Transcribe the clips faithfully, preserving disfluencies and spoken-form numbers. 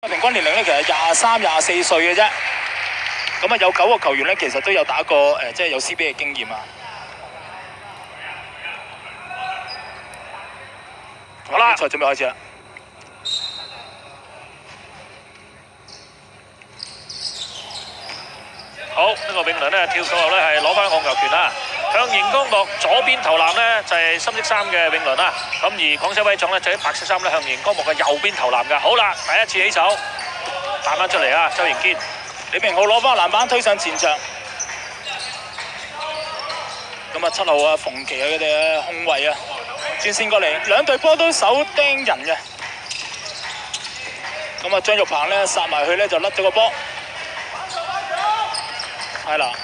平均年齡咧其實廿三、廿四歲嘅啫。咁啊有九個球員咧，其實都有打過誒、呃，即係有 C B A 嘅經驗啊。好啦，比賽準備開始啦。 好，呢、這個永倫咧跳過後咧係攞翻控球權啦。向熒光幕左邊投籃呢，就係、是、深色衫嘅永倫啦。咁而廣州威壯呢，就喺白色衫咧向熒光幕嘅右邊投籃㗎。好啦，第一次起手彈翻出嚟啊！周盈堅、 李明浩攞翻個籃板推上前場。咁啊七號啊馮琪啊佢哋嘅控衞啊轉線過嚟，兩隊波都手釘人嘅。咁啊張玉鵬咧殺埋去咧就甩咗個波。係啦。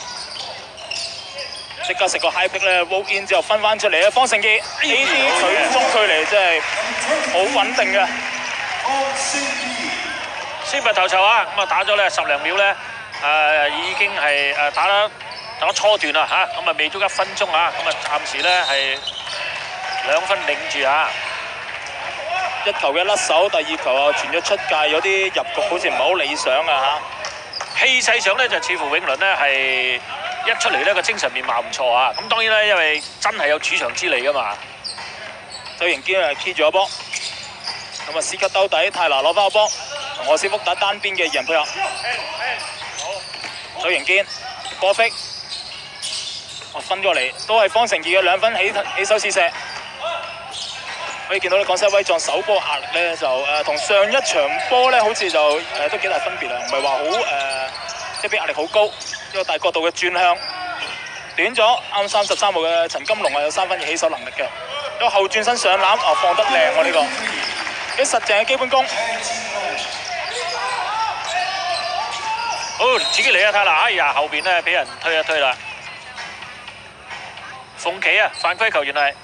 即刻食個 high pick 咧 walk in 之後分翻出嚟啊！方成傑呢啲距中距離真係好穩定嘅。 先拔頭籌啊！咁啊打咗咧十零秒咧，誒、呃、已經係誒打得打咗初段啦嚇，咁啊未足一分鐘啊，咁啊暫時咧係兩分領住啊！ 一球嘅甩手，第二球啊傳咗出界，有啲入局好似唔係好理想啊嚇。氣勢上咧就似乎永倫咧係。一出嚟呢個精神面貌唔錯啊！咁當然啦，因為真係有主場之利噶嘛。 周盈堅啊 key 住個波，咁啊 C 級兜底，泰拿攞翻個波，同我斯福打單邊嘅二人配合。周盈堅波飛，我分咗嚟，都係方成傑嘅兩分起起手試射。可以見到咧，廣西威壯手波壓力咧就誒同、呃、上一場波咧好似就誒、呃、都幾大分別啊，唔係話好誒即係俾壓力好高。一個大角度嘅轉向，短咗，啱三十三號嘅陳金龍係有三分嘅起手能力嘅。一個後轉身上籃，啊放得靚喎呢個，幾實淨嘅基本功。 好，自己嚟啊泰拿，哎呀後邊咧俾人推一推啦。馮琪啊，犯規球員係。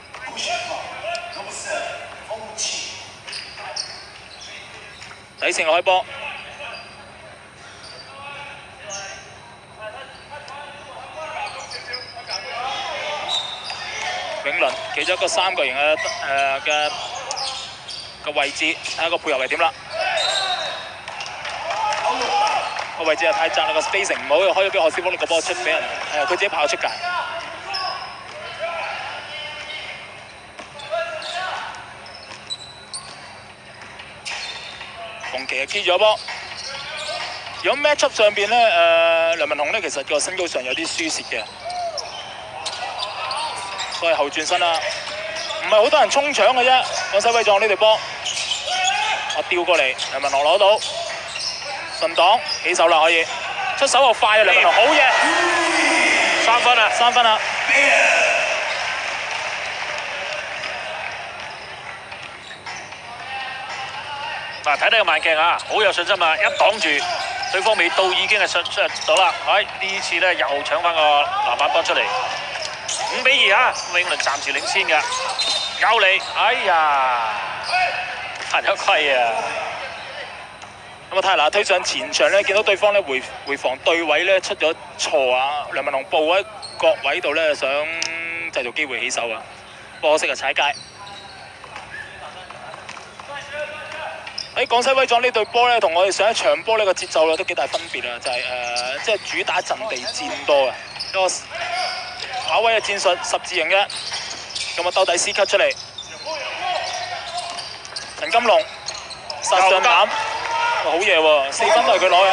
底線開波。永倫企咗一個三角形嘅誒嘅個位置，睇下個配合係點啦。個位置係太窄啦，個 spacing 唔好，開咗俾何師傅呢個波出俾人，誒佢自己跑出界。馮琪係 key 咗波。如果 match up 上邊咧，誒梁文雄咧其實個身高上有啲輸蝕嘅。所以後轉身啦，唔係好多人衝搶嘅啫。廣西威壯呢隊波，我吊過嚟，梁文雄攞到，順擋起手啦，可以出手又快啊！梁文雄好嘢， 三分啊， 三分啊！ 嗱，睇睇個慢鏡啊，好有信心啊！一擋住對方未到已經係出出到啦。哎，呢次咧又搶翻個籃板波出嚟。五比二啊，永倫暫時領先嘅，有嚟，哎呀，犯咗規啊！ 咁啊，泰拿推上前場咧，見到對方咧回回防對位咧出咗錯啊！梁文雄步喺角位度咧，想製造機會起手啊，不過可惜啊踩街。喺廣西威壯呢隊波咧，同我哋上一場波呢個節奏咧都幾大分別啊！就係、是、誒、呃，即係主打陣地戰多啊，一個跑位嘅戰術十字形嘅，咁啊兜底 C 級出嚟，陳金龍殺上籃，好嘢喎，四分都係佢攞嘅。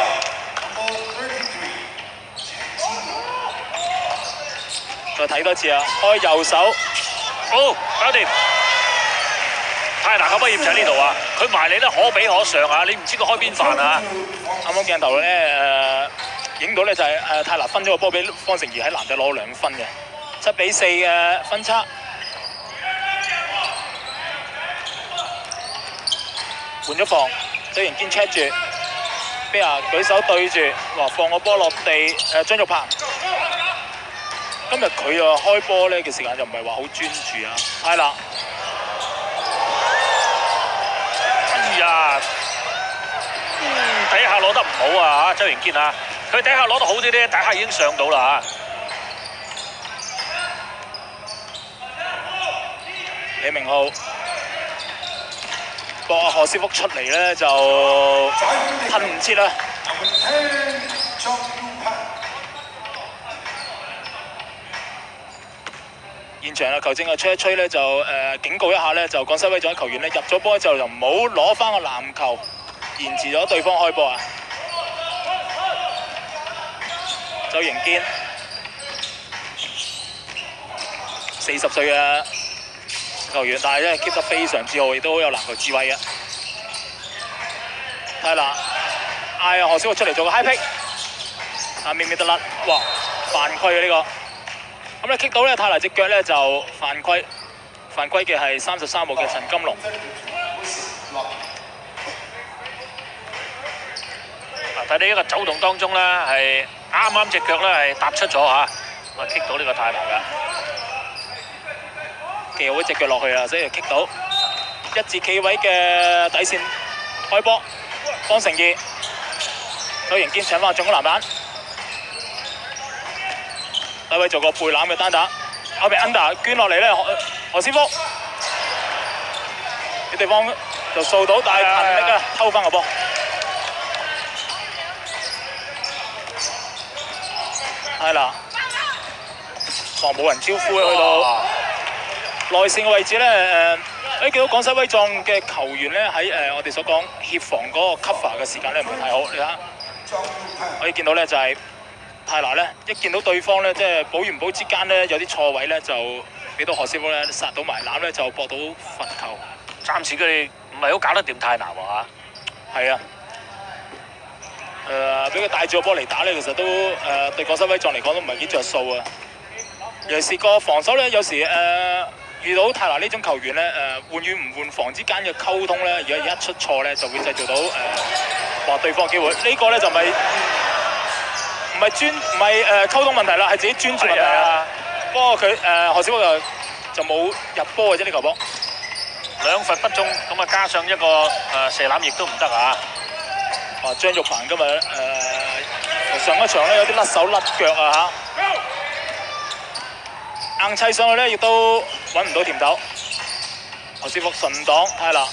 再睇多次啊，開右手， 好搞掂。泰拿嘅威脅就喺呢度啊！佢埋你咧可比可上啊！你唔知佢開邊飯啊！ 啱啱鏡頭咧誒影到咧就係誒泰拿分咗個波俾方成儀喺籃底攞兩分嘅，七比四嘅分差。換咗防，周盈堅 check 住，比亞舉手對住，哇放個波落地誒張玉鵬。今日佢啊開波咧嘅時間就唔係話好專注啊，泰拿。啊，嗯，第一下攞得唔好啊！周盈堅啊，佢第一下攞得好啲咧，第一下已經上到啦李明浩博阿何師福出嚟咧就褪唔切啦。現場嘅球證啊吹一吹咧就誒、呃、警告一下咧，就廣西威壯球員咧入咗波之後就唔好攞翻個籃球，延遲咗對方開波啊！周迎堅，四十歲嘅球員，但係咧 keep 得非常之好，亦都好有籃球智慧嘅。係啦，嗌阿何小玉出嚟做個 high pick， 啊免免得甩，哇犯規啊呢個！咁咧 kick 到咧泰拿隻腳咧就犯規，犯規嘅係三十三號嘅陳金龍。 睇你一個走動當中咧，係啱啱隻腳咧係踏出咗嚇，咁啊 kick 到呢個泰拿㗎。 騎好隻腳落去啊，所以就 kick 到一字企位嘅底線開波，方成義周迎堅搶翻進攻籃板，第位做個背籃嘅單打，後邊 under 捐落嚟咧，何何師福啲地方就掃到，但係勤力啊偷翻個波。係啦，哇冇人招呼啊，去到內線嘅位置咧，誒、呃，誒見到廣西威壯嘅球員咧喺誒我哋所講協防嗰個 cover 嘅時間咧唔係太好，你睇下，可以見到咧就係泰拿咧一見到對方咧即係保與唔保之間咧有啲錯位咧就俾到何師傅咧殺到埋籃咧就搏到罰球。 暫時佢哋唔係好搞得掂泰拿喎嚇。 係啊。誒俾佢帶住個波嚟打咧，其實都誒、呃、對廣西威壯嚟講都唔係幾着數啊！尤其是個防守咧，有時誒、呃、遇到泰拿呢種球員咧，誒、呃、換與唔換防之間嘅溝通咧，如果一出錯咧，就會製造到誒話、呃、對方嘅機會。這個、呢個咧就唔係唔係專唔係誒溝通問題啦，係自己專注問題啊！不過佢誒何小福就就冇入波嘅啫，呢球波兩罰不中，咁啊加上一個誒、呃、射籃亦都唔得啊！ 啊張玉鵬今日誒、呃、上一場咧有啲甩手甩腳啊嚇，硬砌上去咧亦都揾唔到甜頭。何師福順擋泰拿，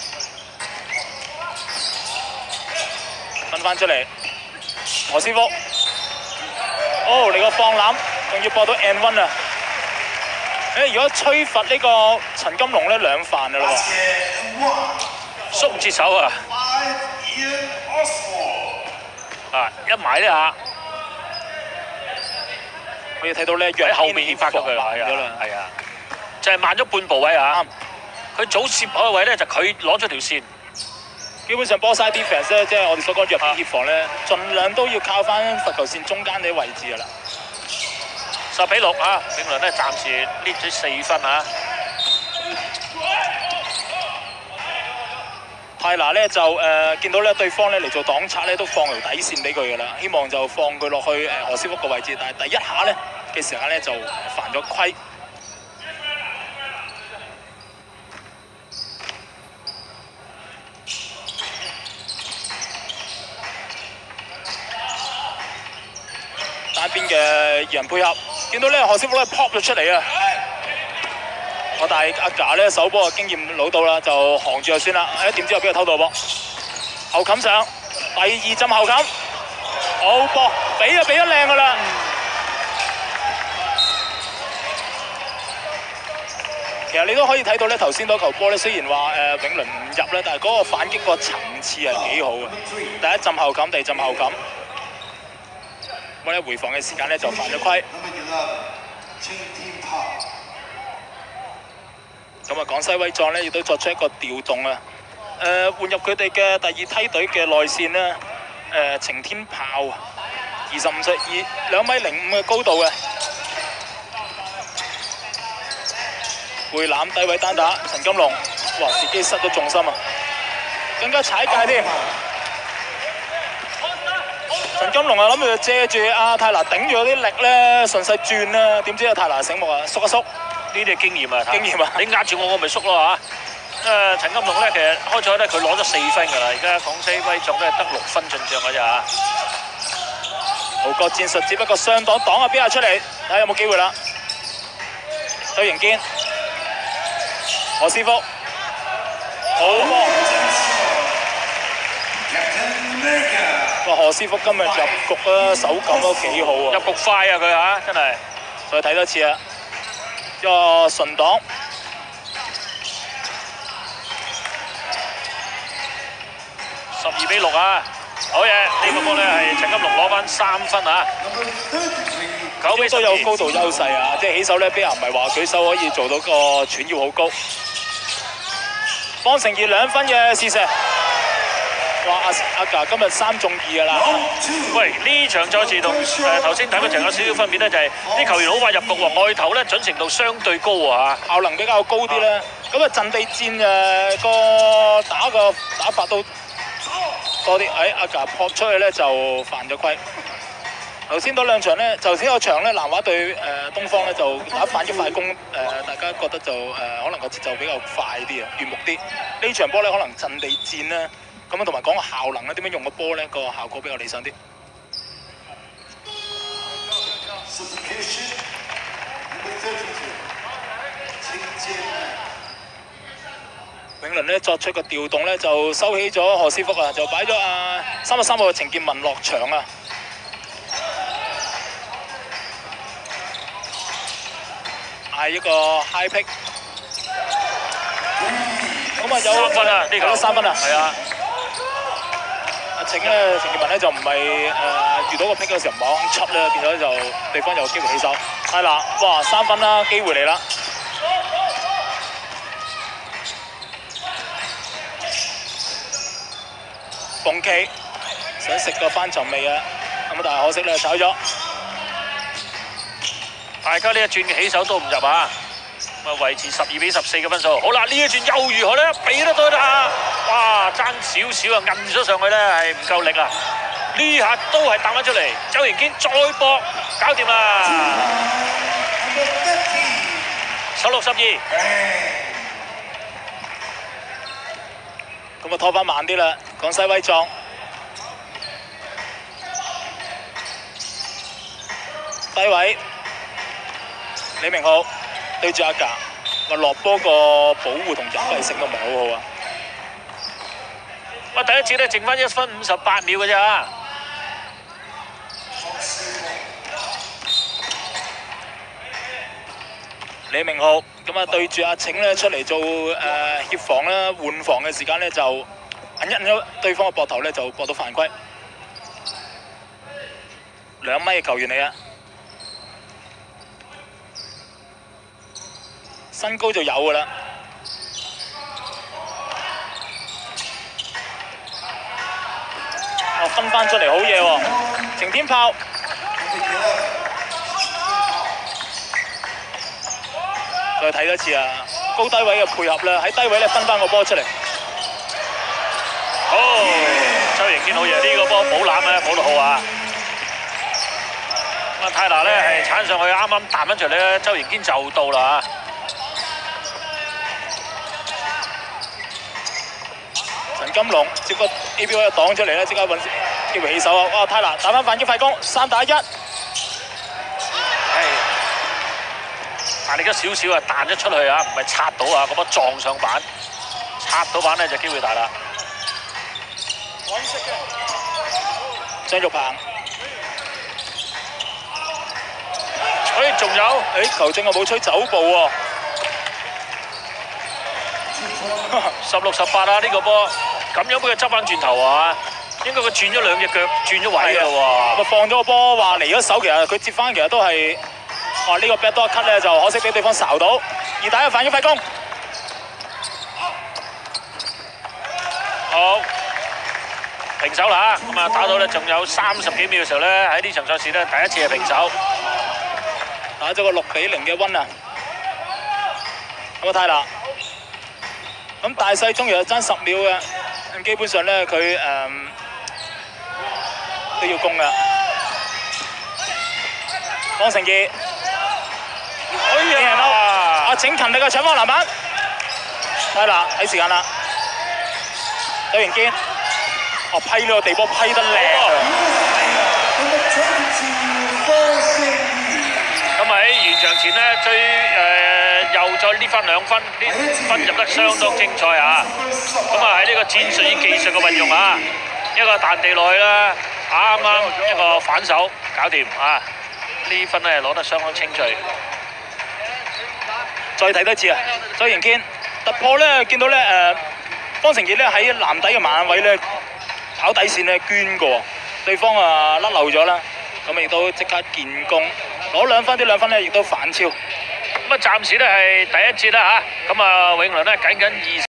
分翻出嚟，何師福，哦嚟個放籃，仲要播到 and one 啊！誒如果吹罰呢個陳金龍咧兩犯㗎啦喎， 縮唔切手啊！啊！一埋呢下， 可以睇到咧， 喺後面發覺佢啦，係啊，就係慢咗半步位啊！佢早攝嗰個位咧，就佢攞咗條線。 基本上波曬 defense 咧，即係我哋所講弱點協防咧，盡量都要靠翻罰球線中間啲位置噶啦。 十比六啊！永倫咧暫時攆咗四分啊！ 泰拿咧就誒、呃、見到咧對方咧嚟做擋拆咧都放條底線俾佢噶啦，希望就放佢落去誒、呃、何師福個位置，但係第一下咧嘅時間咧就犯咗規。單邊嘅二人配合，見到咧何師福咧 pop 咗出嚟啊！我大阿賈咧手波嘅經驗老到啦，就行住就算啦。誒點知又俾佢偷到波，後冚上第二陣後冚，好波，俾就俾得靚噶啦。其實你都可以睇到咧，頭先嗰球波咧，雖然話誒、呃、永倫唔入咧，但係嗰個反擊個層次係幾好嘅。第一陣後冚，第二陣後冚，咁咧回防嘅時間咧就犯咗規。咁啊，廣西威壯咧亦都作出一個調動啊！誒、呃、換入佢哋嘅第二梯隊嘅內線咧，誒、呃、晴天炮，二十五歲，二兩米零五嘅高度嘅，背攬低位單打陳金龍，哇！自己失咗重心啊，更加踩界添。陳金龍啊，諗住借住阿泰拿頂住嗰啲力咧，順勢轉啦，點知阿泰拿醒目啊，縮一縮。 呢啲係經驗啊， 經驗啊！ 你壓住我，我咪縮咯嚇。誒，陳金龍咧，其實開賽咧佢攞咗四分㗎啦，而家廣西威壯都係得六分進帳㗎咋。 豪國戰術只不過雙擋擋啊，邊下出嚟？睇下有冇機會啦。周迎堅，何師福，好波。 哇！何師傅今日入局啊，手感都幾好啊！ 入局快啊佢嚇，真係。 再睇多次啊！一個順擋， 十二比六啊！好嘢，呢個波咧係陳金龍攞翻三分啊！九比都有高度優勢啊！即係起手咧，邊人唔係話舉手可以做到個傳腰好高。方成傑兩分嘅試射，哇！阿阿格今日三中二㗎啦。 喂，呢場賽事同誒頭先睇嗰場有少少分別咧，就係啲球員好快入局喎，外頭咧準程度相對高啊， 效能比較高啲啦。咁啊陣地戰誒個打個打法都多啲。喺阿格撲出去咧就犯咗規。頭先嗰兩場咧，頭先嗰場咧，南華對誒東方咧就打反擊快攻，誒、呃、大家覺得就誒、呃、可能個節奏比較快啲啊，悅目啲。呢場波咧可能陣地戰咧，咁樣同埋講個效能咧，點樣用個波咧個效果比較理想啲。永倫咧作出個調動咧，就收起咗何師福啊，就擺咗啊三十三號嘅程建文落場啊。係一個 high pick，咁啊有三分啊！呢球三分啊！ 係啊！ 阿程咧，程建文咧就唔係誒遇到個 pick 嘅時候唔係啱出咧，變咗就對方有機會起手。係啦，哇三分啦，機會嚟啦！馮琪想食個翻尋味啊，咁啊但係可惜咧炒咗。 大家呢一轉嘅起手都唔入啊，咁啊維持十二比十四嘅分數。好啦，呢一轉又如何咧？俾得對啦！哇，爭少少啊，摁咗上去咧係唔夠力啊！呢下都係彈翻出嚟，周賢堅再搏，搞掂啦！十六十二， 咁啊拖翻慢啲啦，廣西威壯。低位。李明浩對住阿格，個落波個保護同隱蔽性都唔係好好啊！ 我第一次咧剩翻一分五十八秒嘅啫。 李明浩咁啊對住阿晴咧出嚟做誒協防啦，換防嘅時間咧就揞一揞咗對方嘅膊頭咧就搏到犯規，兩米嘅球員嚟啊！身高就有㗎啦，哦分翻出嚟好嘢喎，晴天炮，再睇多次啊，高低位嘅配合啦，喺低位咧分翻個波出嚟。 好，周盈堅好嘢，呢個波冇攬啊，冇得好啊！咁啊泰拿咧係鏟上去，啱啱彈翻出嚟咧，周盈堅就到啦嚇。 陳金龍接個 A B O 一擋出嚟咧，即刻揾機會起手啊！哇，泰拿打翻反擊快攻，三打一。係， 但係而家少少啊，彈咗出去啊，唔係擦到啊，嗰波撞上板，擦到板咧就機會大啦。 張玉鵬， 誒仲有， 誒球證我冇吹走步喎。 十六十八啊！呢個波咁樣俾佢執翻轉頭啊！應該佢轉咗兩隻腳，轉咗位㗎喎。 咁啊放咗個波，話離咗手，其實佢接翻其實都係，哇呢個 backdoor cut 咧就可惜俾對方睄到，而打一反擊快攻。 好，平手啦嚇！咁啊打到咧仲有三十幾秒嘅時候咧，喺呢場賽事咧第一次係平手， 打咗個六比零嘅溫啊！咁啊泰拿。咁大細鐘又爭十秒嘅，咁基本上咧佢誒都要攻噶。方成傑，哎呀！阿請勤力嘅搶翻籃板，係啦，睇時間啦。周盈堅，哦批呢個地波批得靚啊！ 咁喺完場前咧最誒。又再呢翻兩分，呢分入得相當精彩啊！咁啊喺呢個戰術與技術嘅運用啊，一個彈地內啦， 啱啱一個反手搞掂啊！呢分咧攞得相當清脆。 再睇多次啊，周盈堅突破咧，見到咧誒方成傑咧喺籃底嘅馬位咧跑底線咧捐過，對方啊甩漏咗啦，咁亦都即刻建功，攞兩分，啲兩分咧亦都反超。 咁啊，暫時咧係第一節啦嚇，咁啊永倫咧僅僅二。